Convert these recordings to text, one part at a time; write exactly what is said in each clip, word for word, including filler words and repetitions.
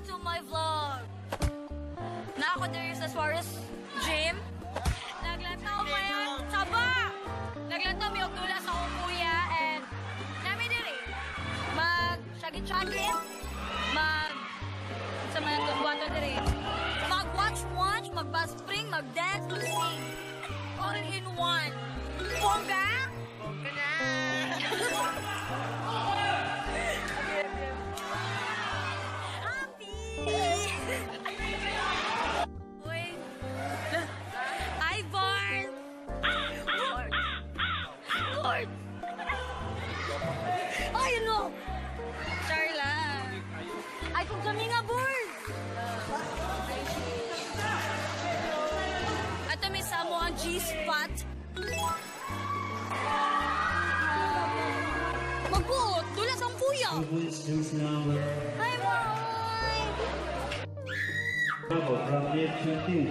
to my vlog. Na ako there sa Suarez Gym. Naglantaw pa yan. Saba! Naglantaw may ogdula sa akong kuya and nami diri. Mag-shagit-shagit. Mag... sa mga tungwato diri. Mag-watch-watch, mag-bus-spring, mag-dance, mag-sing. All in one. Bongga? Bongga na! Uy. Hi, Barn! Lord! Lord! Ay, ano? Charla. Ay, kung kami nga, Barn! Ato may samo ang G-spot. Magbuot! Dulas ang kuya! Hi, Boy! Bravo, from eight fifteen.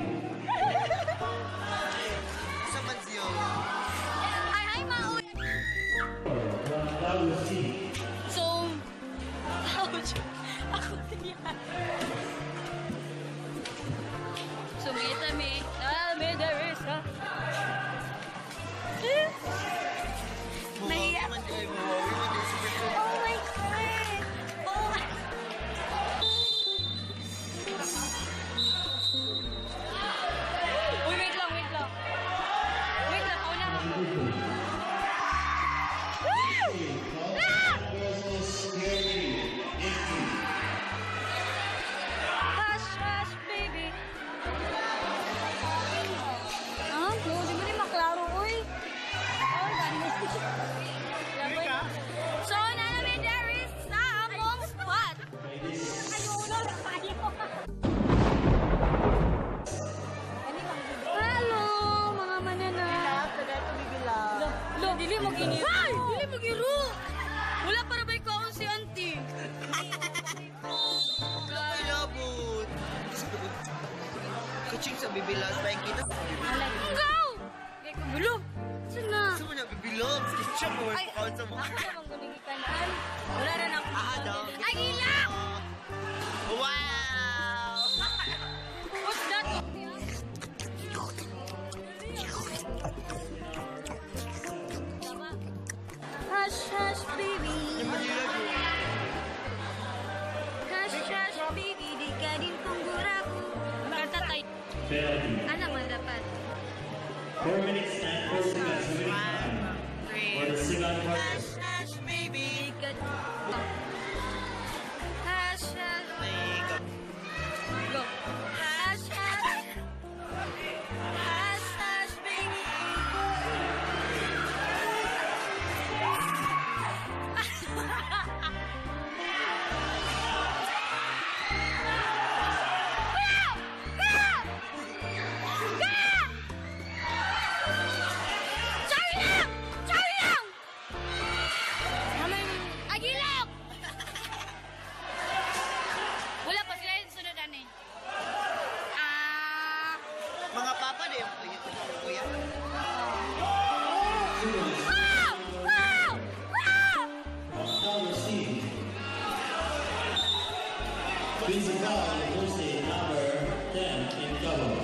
Sa Manzio. Ay, hi, Maoy! From Tower C. So, ouch! Ako niya. Sumita mi, dami derisa. Mahiya. Man kayo, mawawi mo din sige po. Oh my God! Oh my... Uy, wait lang, wait lang. Wait lang, ako na ako. Hush, hush, baby. Ah, no, di ba rin maklaro, uy? Oh, ganis. So, namin there is sa among spot. Ayun, na tayo. Hello, mga manana. Lo, lo, dili mo giniru. Ay, dili mo giniru. Wala para ba ikaw si auntie? Ay, labot. Kuching sa bibilas, tayong kita. Go! Kaya ko gulo. Sana. Gusto mo na bibilog? Sketchup mo, Ay, pakawad sa mga. ako namang guling ikanan. Wala na na ako. Ah, daw. Ay, gila! Wow! What's that? Hush, hush, baby. Hush, hush, baby. Di ka din pangguraku. Kanta tayo. Ano man dapat? Four minutes and four seconds remaining time for the second part. Hush, hush, baby. Di ka... Hush, hush. Go. Hush, hush. Hush, hush, baby. Mga papa na yung kuya. Kuya. Wow! Wow! Wow! Tower C. Physical University number ten in cover.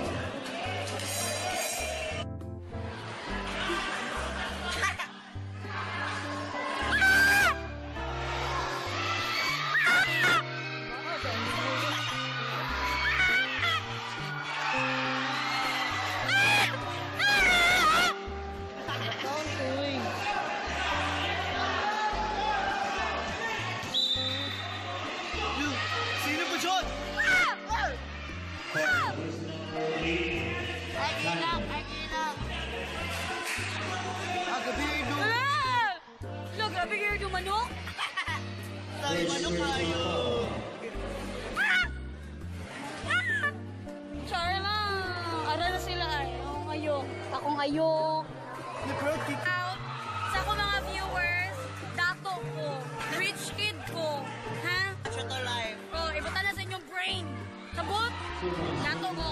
Sino po siya? Ay, gilang! Ay, gilang! Ah, gabi ito! Ah! Lo, grabe kayo yung manok. Sabi manok kayo! Ah! Ah! Charla! Ara na sila ay. Akong ayok. Akong ayok. Nag-crowd kick. Out sa ako mga viewers, dato ko, rich kid ko. Ha? Shut our life. Oh, ibutan na sa inyong brain. Sabot? Dato ko.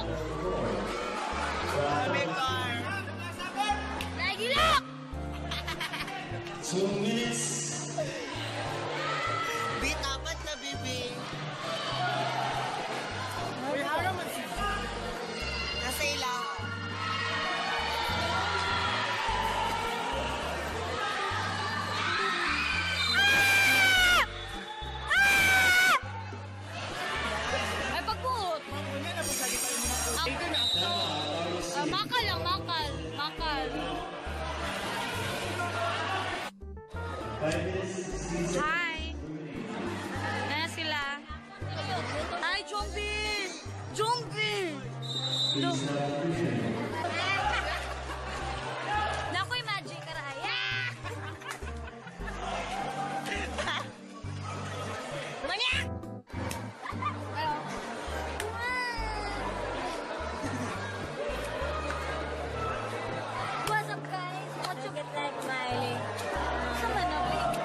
Sabi car. Nagilak! Two minutes. Beat apat na, baby. Hi! Ayan sila. Hi, Jombi! Jombi! Look. Nako'y magic karaya! Manya! What's up, guys? What you get like, Miley? Sama na, wait.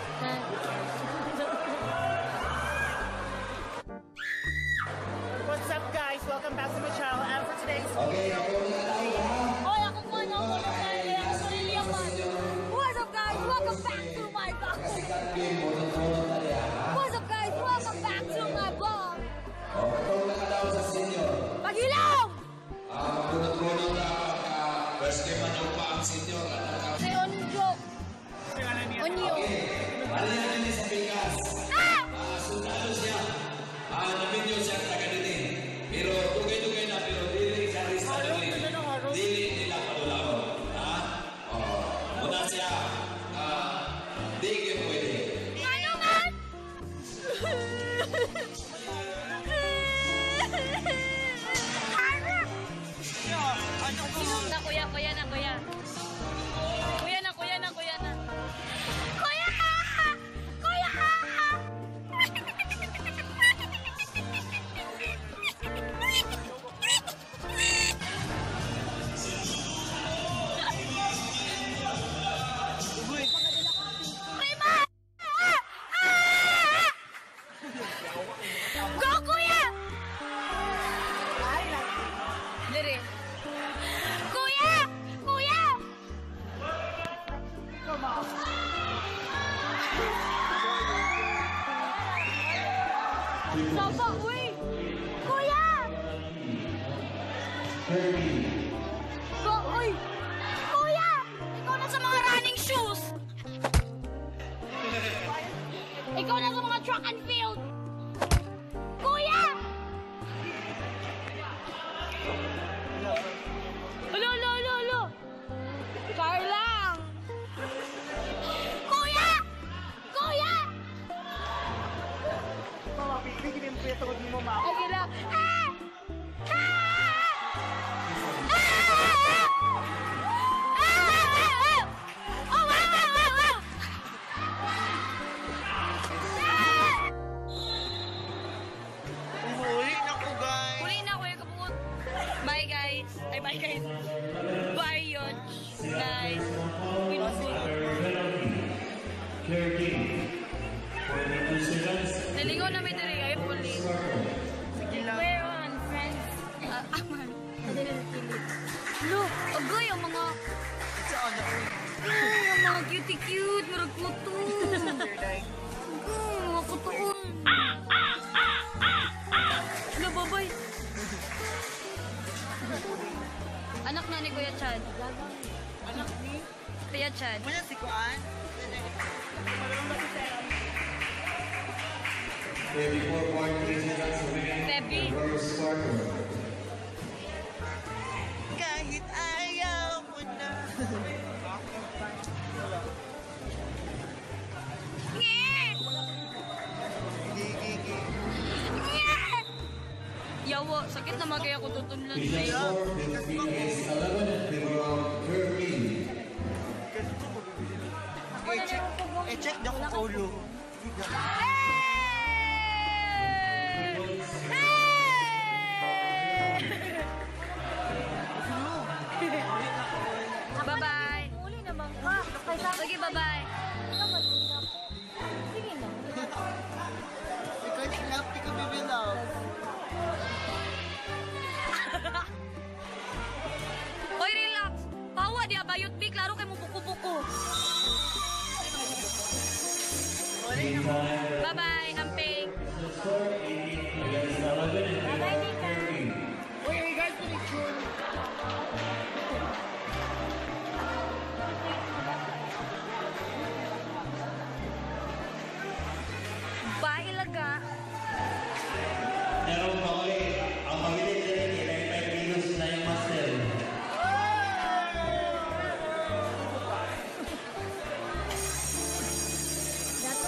What's up, guys? Welcome back to my channel. And for today's Okay, ako na tayo ha. Hoy, ako po, no? Ako na Miley. Ako sa Liliaman. What's up, guys? Welcome back to my vlog. Kasi game mo, tutulong tayo ha. What's up, guys? Welcome back to my vlog. O, katong nakalaw sa senior. Pag-ilaw! Ah, magpunot-punot na pagka first game ano pa ang senior. Ano ka? Say Onyo. Onyo. Ano yan din sa Pikas? Ah! Ah, sundalo siya. Ah, namin yun siya taga din. Pero tugay-tugay na, pero dili siya rin sa dili. Dili nila padulaw. Ha? O, muna siya. Ah, di kayo pwede. Ano man? ano ko? Na, kuya, kuya na, kuya. Kuya na, kuya na, kuya na. Kuya! Kuya! Prima! Go, kuya! Liri. Kuya! Kuya! Saba, uy! Kuya! Go, uy! Kuya! Ikaw na sa mga running shoes! Ikaw na sa mga track and field! Kuya! Alo, alo, alo, alo! Carlang! Kuya! Kuya! Mama, bigyan mo yung tungod mo, mama. Okay lang. Ah! Ah! Ah! Ah! Ah! Oh, wow, wow, wow, wow! Ah! Umuwi na ko, guys. Huli na ako yung kapukot. Bye, guys. Ay, bye, guys. Bye, yun. Guys. Claire King. forty-two seconds. Nalingaw na may dali. Ay, huli. Sige lang. We're on, friends. Ah, aman. Look, agay ang mga... Sa ano? Ay, ang mga cutie-cute. Marag kuto. They're like, Agay, mga kutoon. Ano, babay? Anak na ni Kuya Chad. anak ni? Kuya Chad. Muna si Kuan? thirty-four point three seconds remaining. Pepe. First quarter. Kahit ayaw mo na. Nye! Gigi. Nye! Yawa, sakit na magaya ko tutunlan. Pikas four, P S eleven in favor of Claire King. I-check, i-check na ko ulo. Hey! Hey! Bye-bye. Uli naman ka. Sige, bye-bye. Sige na. Ikaw ni love, ikaw baby love. Hoy, relax. Pawa, di abayot big. Laro kay mo buko-buko. Game time. Bye-bye, Amping. Score eighteen against eleven in favor Bye-bye, of Nika. Claire King. Wait, are you guys gonna tune? Bye, Ilaga. Pero mahuli, ang magilit din ay ninety-five kilos na yung master. Dati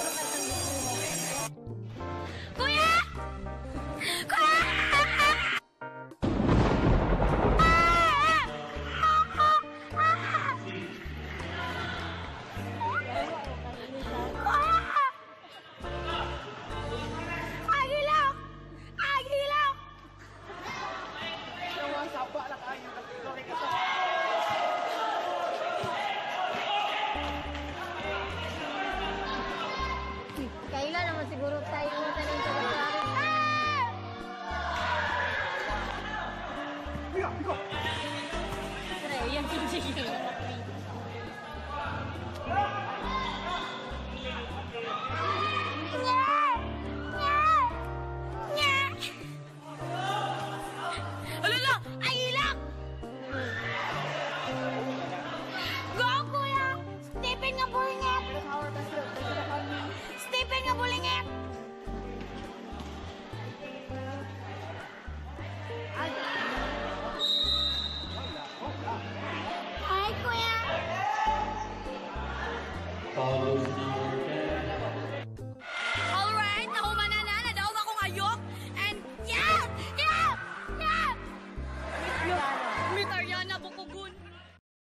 siguro tayo na tayo sa Suarez. Pero yan pinigil. Alala! Ay, ilak! Go, kuya! Stephen nga bulingit! Stephen nga bulingit! Ay, kuya! Follows number